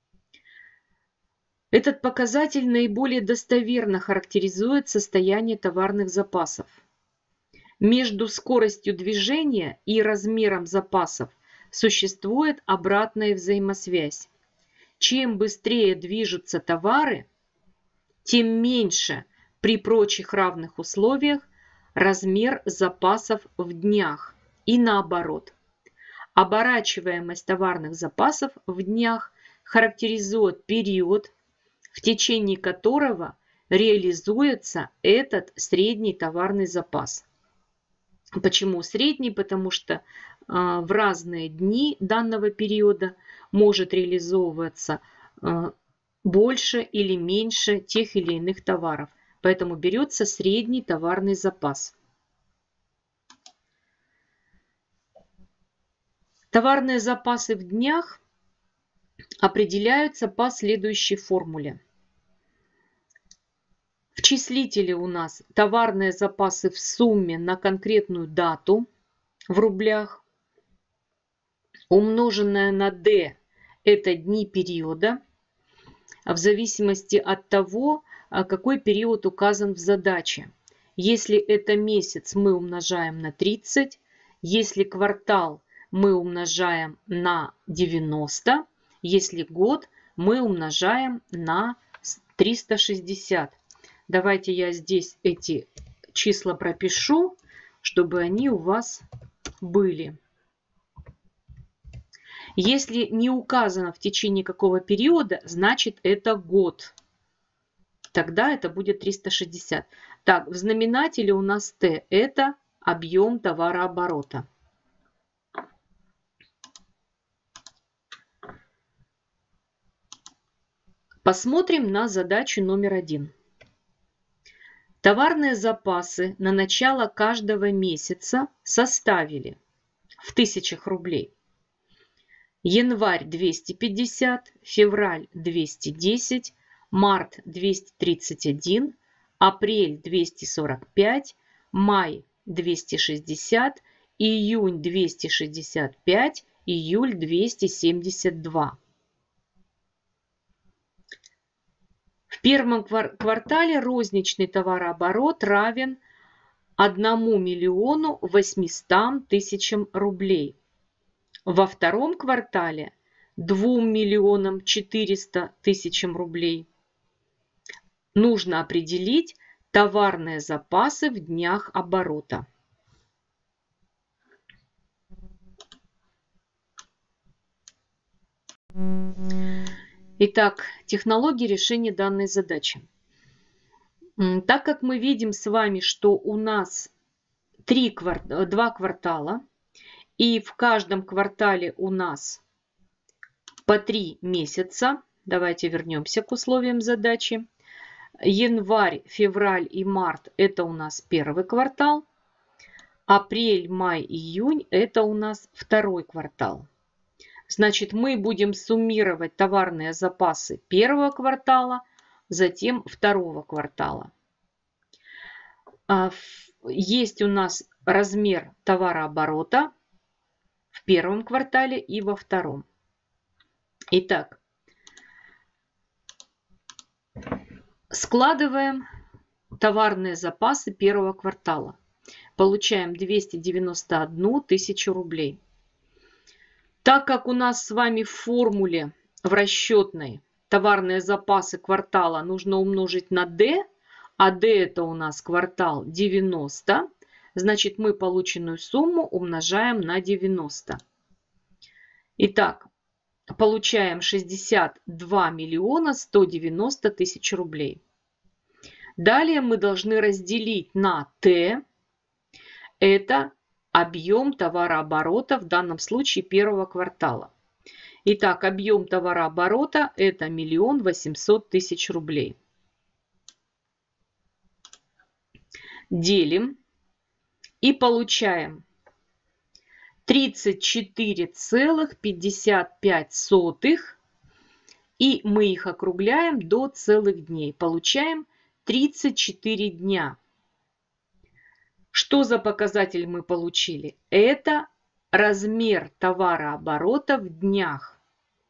Этот показатель наиболее достоверно характеризует состояние товарных запасов. Между скоростью движения и размером запасов существует обратная взаимосвязь. Чем быстрее движутся товары, тем меньше при прочих равных условиях размер запасов в днях и наоборот. Оборачиваемость товарных запасов в днях характеризует период, в течение которого реализуется этот средний товарный запас. Почему средний? Потому что в разные дни данного периода может реализовываться больше или меньше тех или иных товаров. Поэтому берется средний товарный запас. Товарные запасы в днях определяются по следующей формуле. В числителе у нас товарные запасы в сумме на конкретную дату в рублях, умноженное на D – это дни периода, в зависимости от того, какой период указан в задаче. Если это месяц, мы умножаем на тридцать, если квартал, мы умножаем на девяносто, если год, мы умножаем на триста шестьдесят. Давайте я здесь эти числа пропишу, чтобы они у вас были. Если не указано в течение какого периода, значит это год. Тогда это будет триста шестьдесят. Так, в знаменателе у нас Т – это объем товарооборота. Посмотрим на задачу номер один. Товарные запасы на начало каждого месяца составили в тысячах рублей: январь двести пятьдесят, февраль двести десять, март двести тридцать один, апрель двести сорок пять, май двести шестьдесят, июнь двести шестьдесят пять, июль двести семьдесят два. В первом квартале розничный товарооборот равен одному миллиону восьмистам тысячам рублей. Во втором квартале двум миллионам четырёмстам тысячам рублей. Нужно определить товарные запасы в днях оборота. Итак, технология решения данной задачи. Так как мы видим с вами, что у нас три, два квартала, и в каждом квартале у нас по три месяца, давайте вернемся к условиям задачи. Январь, февраль и март – это у нас первый квартал. Апрель, май, июнь – это у нас второй квартал. Значит, мы будем суммировать товарные запасы первого квартала, затем второго квартала. Есть у нас размер товарооборота в первом квартале и во втором. Итак, складываем товарные запасы первого квартала. Получаем двести девяносто одну тысячу рублей. Так как у нас с вами в формуле, в расчетной, товарные запасы квартала нужно умножить на D, а D это у нас квартал девяносто, значит мы полученную сумму умножаем на девяносто. Итак, получаем шестьдесят два миллиона сто девяносто тысяч рублей. Далее мы должны разделить на Т, это объем товарооборота, в данном случае первого квартала. Итак, объем товарооборота – это миллион восемьсот тысяч рублей. Делим и получаем тридцать четыре целых пятьдесят пять сотых, и мы их округляем до целых дней. Получаем тридцать четыре дня. Что за показатель мы получили? Это размер товарооборота в днях.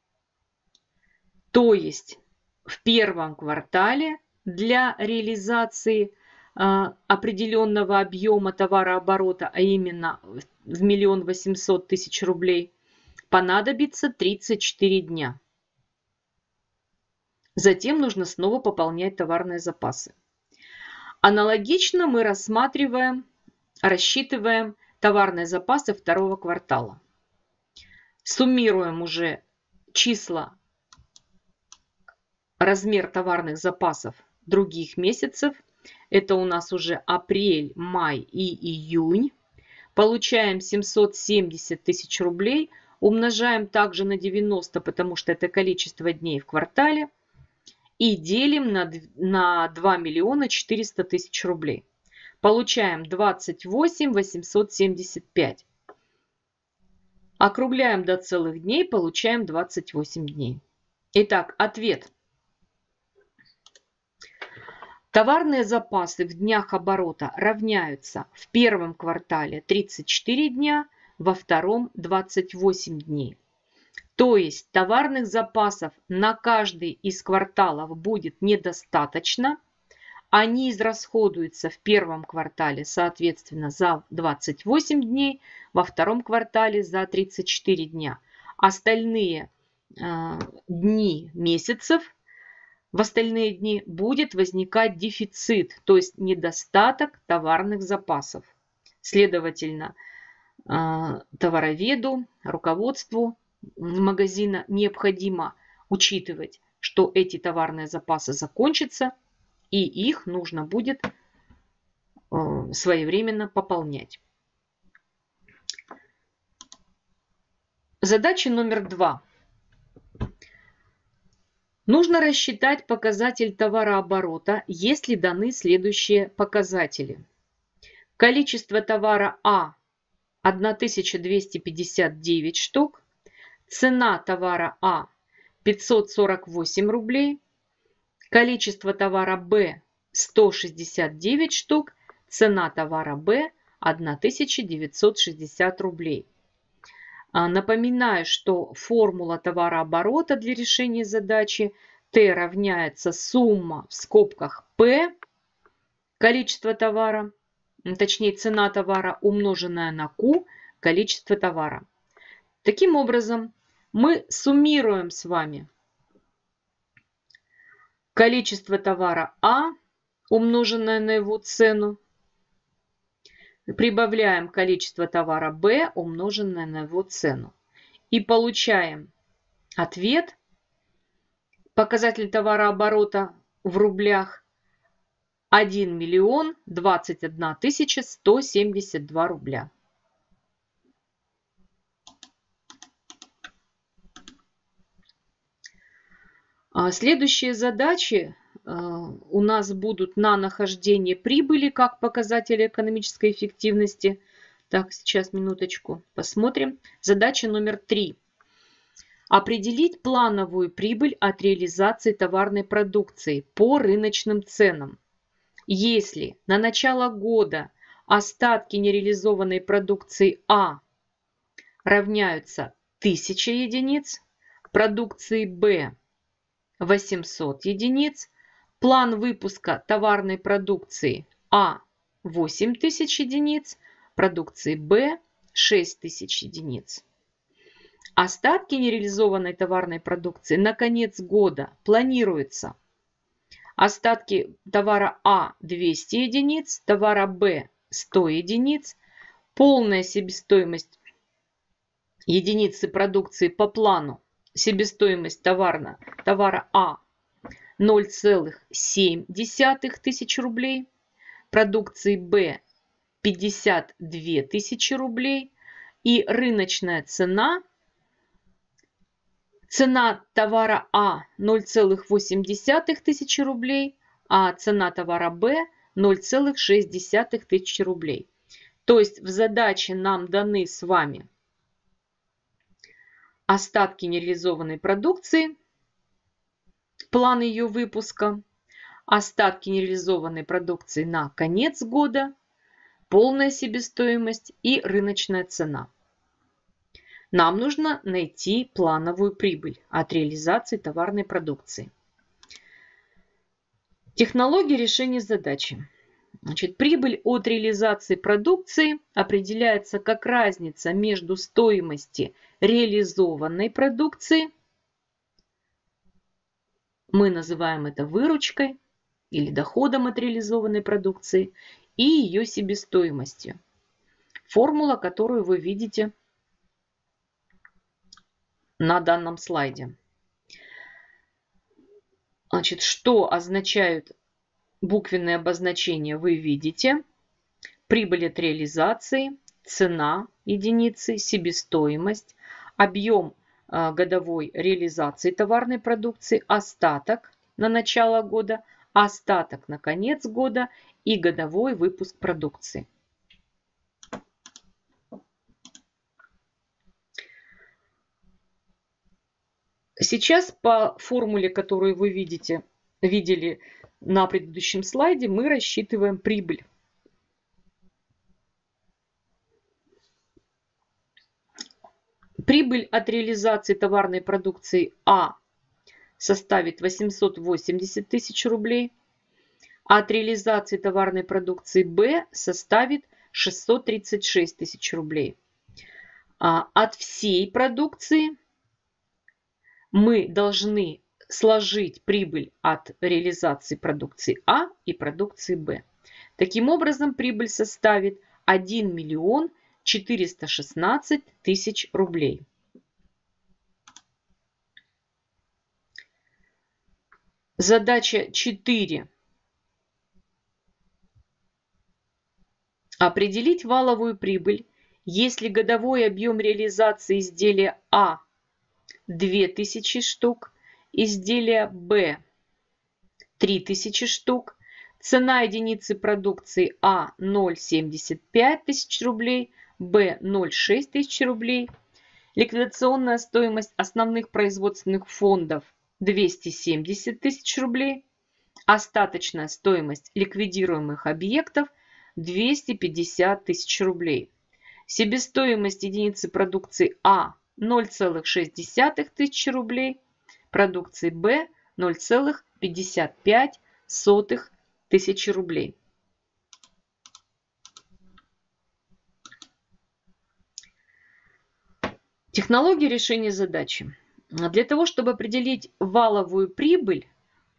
То есть в первом квартале для реализации э, определенного объема товарооборота, а именно в миллион восемьсот тысяч рублей, понадобится тридцать четыре дня. Затем нужно снова пополнять товарные запасы. Аналогично мы рассматриваем, рассчитываем товарные запасы второго квартала. Суммируем уже числа, размер товарных запасов других месяцев. Это у нас уже апрель, май и июнь. Получаем семьсот семьдесят тысяч рублей. Умножаем также на девяносто, потому что это количество дней в квартале. И делим на, на два миллиона четыреста тысяч рублей. Получаем двадцать восемь тысяч восемьсот семьдесят пять. Округляем до целых дней, получаем двадцать восемь дней. Итак, ответ. Товарные запасы в днях оборота равняются в первом квартале тридцать четыре дня, во втором двадцать восемь дней. То есть товарных запасов на каждый из кварталов будет недостаточно. Они израсходуются в первом квартале, соответственно, за двадцать восемь дней, во втором квартале за тридцать четыре дня. Остальные э, дни месяцев, в остальные дни будет возникать дефицит, то есть недостаток товарных запасов. Следовательно, э, товароведу, руководству магазина необходимо учитывать, что эти товарные запасы закончатся, и их нужно будет э, своевременно пополнять. Задача номер два. Нужно рассчитать показатель товарооборота, если даны следующие показатели. Количество товара А тысяча двести пятьдесят девять штук, цена товара А пятьсот сорок восемь рублей, количество товара Б сто шестьдесят девять штук, цена товара Б тысяча девятьсот шестьдесят рублей. Напоминаю, что формула товарооборота для решения задачи Т равняется сумма в скобках П, количество товара, точнее цена товара, умноженная на Q, количество товара. Таким образом, мы суммируем с вами количество товара А, умноженное на его цену, прибавляем количество товара Б, умноженное на его цену. И получаем ответ. Показатель товарооборота в рублях один миллион двадцать одна тысяча сто семьдесят два рубля. Следующие задачи у нас будут на нахождение прибыли как показателя экономической эффективности. Так, сейчас минуточку посмотрим. Задача номер три. Определить плановую прибыль от реализации товарной продукции по рыночным ценам. Если на начало года остатки нереализованной продукции А равняются тысяче единиц, продукции Б восемьсот единиц, план выпуска товарной продукции А восемь тысяч единиц, продукции Б шесть тысяч единиц. Остатки нереализованной товарной продукции на конец года планируются. Остатки товара А двести единиц, товара Б сто единиц, полная себестоимость единицы продукции по плану, себестоимость товарна, товара А ноль целых семь десятых тысяч рублей, продукции Б пятьдесят две тысячи рублей и рыночная цена, цена товара А ноль целых восемь десятых тысячи рублей, а цена товара Б ноль целых шесть десятых тысячи рублей. То есть в задаче нам даны с вами остатки нереализованной продукции, план ее выпуска, остатки нереализованной продукции на конец года, полная себестоимость и рыночная цена. Нам нужно найти плановую прибыль от реализации товарной продукции. Технология решения задачи. Значит, прибыль от реализации продукции определяется как разница между стоимостью реализованной продукции, мы называем это выручкой или доходом от реализованной продукции, и ее себестоимостью. Формула, которую вы видите на данном слайде. Значит, что означают буквенные обозначения, вы видите. Прибыль от реализации, цена единицы, себестоимость, объем э, годовой реализации товарной продукции, остаток на начало года, остаток на конец года и годовой выпуск продукции. Сейчас по формуле, которую вы видите, видели на предыдущем слайде, мы рассчитываем прибыль. Прибыль от реализации товарной продукции А составит восемьсот восемьдесят тысяч рублей, а от реализации товарной продукции Б составит шестьсот тридцать шесть тысяч рублей. А от всей продукции мы должны сложить прибыль от реализации продукции А и продукции Б. Таким образом, прибыль составит один миллион четыреста шестнадцать тысяч рублей. Задача четыре. Определить валовую прибыль, если годовой объем реализации изделия А две тысячи штук, изделия Б три тысячи штук, цена единицы продукции А ноль целых семьдесят пять сотых тысяч рублей, Б ноль целых шесть тысяч рублей, ликвидационная стоимость основных производственных фондов двести семьдесят тысяч рублей, остаточная стоимость ликвидируемых объектов двести пятьдесят тысяч рублей, себестоимость единицы продукции А ноль целых шесть десятых тысячи рублей, продукции Б ноль целых пятьдесят пять сотых тысячи рублей. Технология решения задачи. Для того, чтобы определить валовую прибыль,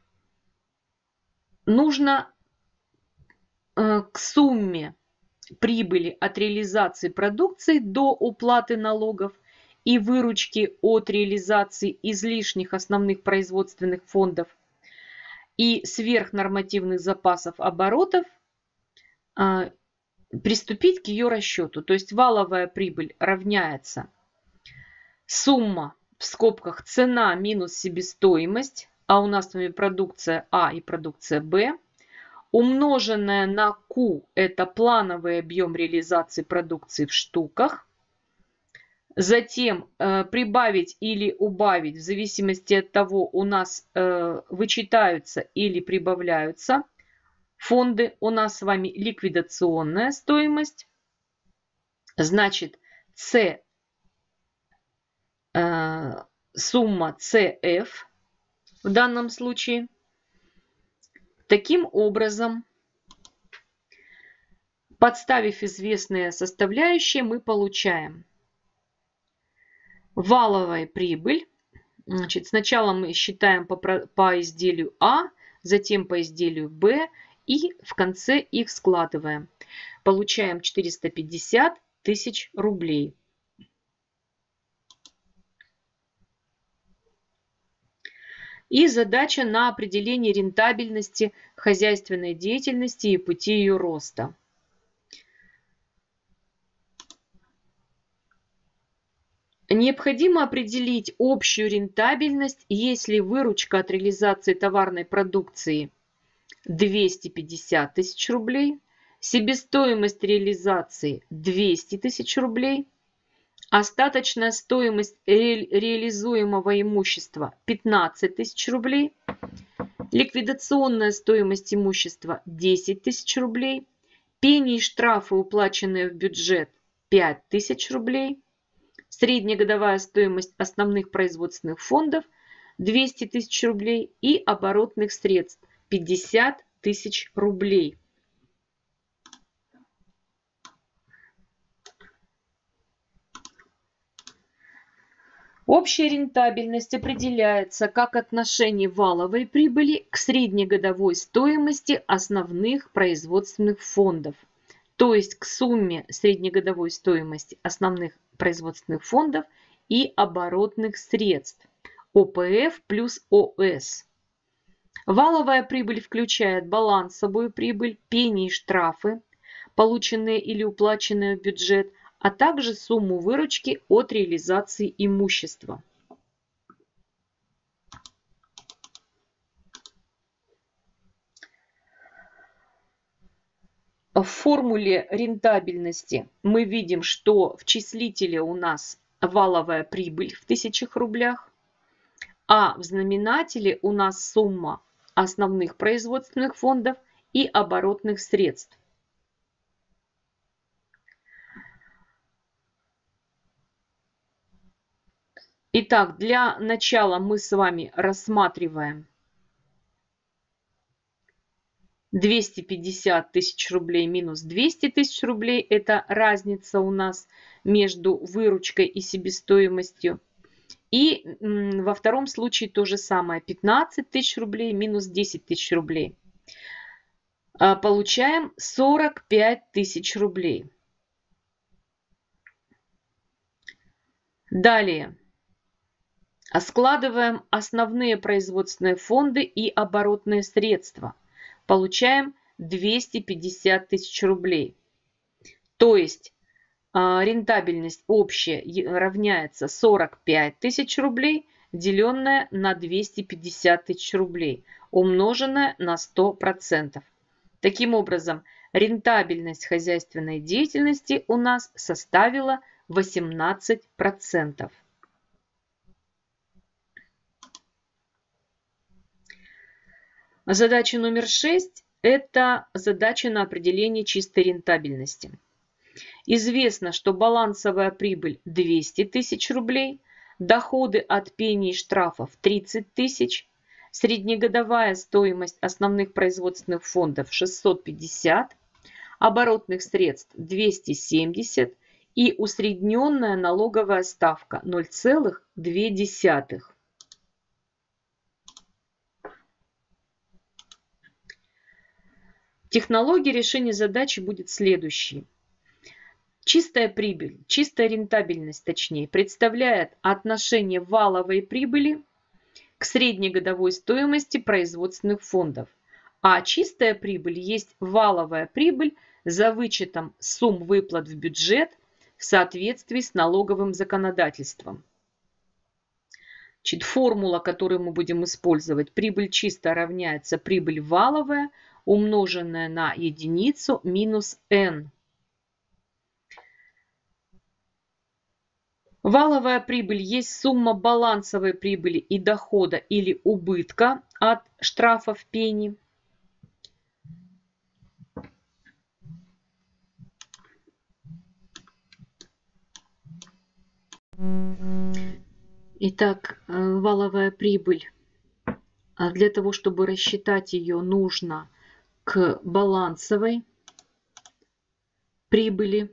нужно э, к сумме прибыли от реализации продукции до уплаты налогов и выручки от реализации излишних основных производственных фондов и сверхнормативных запасов оборотов э, приступить к ее расчету. То есть валовая прибыль равняется сумма в скобках цена минус себестоимость, а у нас с вами продукция А и продукция Б, умноженная на Q, это плановый объем реализации продукции в штуках, затем э, прибавить или убавить, в зависимости от того, у нас э, вычитаются или прибавляются фонды, у нас с вами ликвидационная стоимость, значит, С, э, сумма си эф в данном случае. Таким образом, подставив известные составляющие, мы получаем валовая прибыль. Значит, сначала мы считаем по, по изделию А, затем по изделию Б и в конце их складываем. Получаем четыреста пятьдесят тысяч рублей. И задача на определение рентабельности хозяйственной деятельности и пути ее роста. Необходимо определить общую рентабельность, если выручка от реализации товарной продукции двести пятьдесят тысяч рублей, себестоимость реализации двести тысяч рублей, остаточная стоимость ре реализуемого имущества пятнадцать тысяч рублей, ликвидационная стоимость имущества десять тысяч рублей, пени и штрафы, уплаченные в бюджет пять тысяч рублей, среднегодовая стоимость основных производственных фондов двести тысяч рублей и оборотных средств пятьдесят тысяч рублей. Общая рентабельность определяется как отношение валовой прибыли к среднегодовой стоимости основных производственных фондов, то есть к сумме среднегодовой стоимости основных производственных фондов и оборотных средств О П Ф плюс О С. Валовая прибыль включает балансовую прибыль, пени и штрафы, полученные или уплаченные в бюджет, а также сумму выручки от реализации имущества. В формуле рентабельности мы видим, что в числителе у нас валовая прибыль в тысячах рублях, а в знаменателе у нас сумма основных производственных фондов и оборотных средств. Итак, для начала мы с вами рассматриваем двести пятьдесят тысяч рублей минус двести тысяч рублей. Это разница у нас между выручкой и себестоимостью. И во втором случае то же самое. пятнадцать тысяч рублей минус десять тысяч рублей. Получаем сорок пять тысяч рублей. Далее. Складываем основные производственные фонды и оборотные средства. Получаем двести пятьдесят тысяч рублей. То есть рентабельность общая равняется сорок пять тысяч рублей, деленное на двести пятьдесят тысяч рублей, умноженное на сто процентов. Таким образом, рентабельность хозяйственной деятельности у нас составила восемнадцать процентов. Задача номер шесть – это задача на определение чистой рентабельности. Известно, что балансовая прибыль двести тысяч рублей, доходы от пений и штрафов тридцать тысяч, среднегодовая стоимость основных производственных фондов шестьсот пятьдесят, оборотных средств двести семьдесят и усредненная налоговая ставка ноль целых две десятых. Технология решения задачи будет следующей. Чистая прибыль, чистая рентабельность, точнее, представляет отношение валовой прибыли к среднегодовой стоимости производственных фондов. А чистая прибыль есть валовая прибыль за вычетом сумм выплат в бюджет в соответствии с налоговым законодательством. Значит, формула, которую мы будем использовать: прибыль чистая равняется прибыль валовая, умноженная на единицу минус n. Валовая прибыль есть сумма балансовой прибыли и дохода или убытка от штрафов пени. Итак, валовая прибыль. Для того, чтобы рассчитать ее, нужно к балансовой прибыли,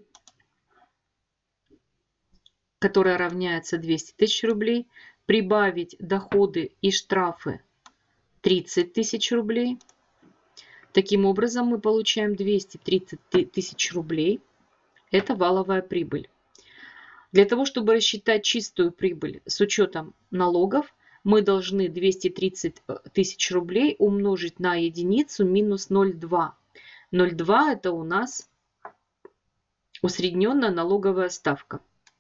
которая равняется двести тысяч рублей, прибавить доходы и штрафы тридцать тысяч рублей. Таким образом, мы получаем двести тридцать тысяч рублей. Это валовая прибыль. Для того, чтобы рассчитать чистую прибыль с учетом налогов, мы должны двести тридцать тысяч рублей умножить на единицу минус ноль целых две десятых. ноль целых две десятых это у нас усредненная налоговая ставка.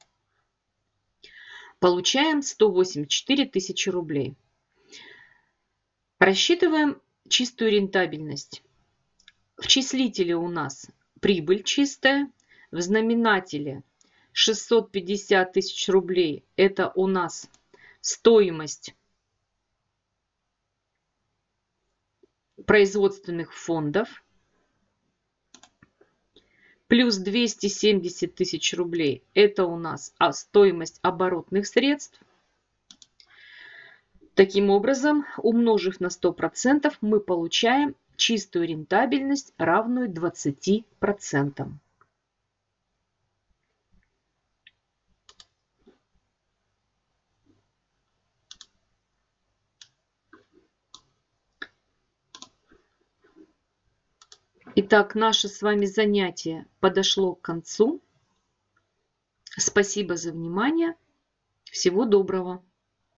Получаем сто восемьдесят четыре тысячи рублей. Рассчитываем чистую рентабельность. В числителе у нас прибыль чистая, в знаменателе шестьсот пятьдесят тысяч рублей. Это у нас стоимость производственных фондов. Плюс двести семьдесят тысяч рублей. Это у нас стоимость оборотных средств. Таким образом, умножив на сто процентов, мы получаем чистую рентабельность, равную двадцати процентам. Итак, наше с вами занятие подошло к концу. Спасибо за внимание. Всего доброго.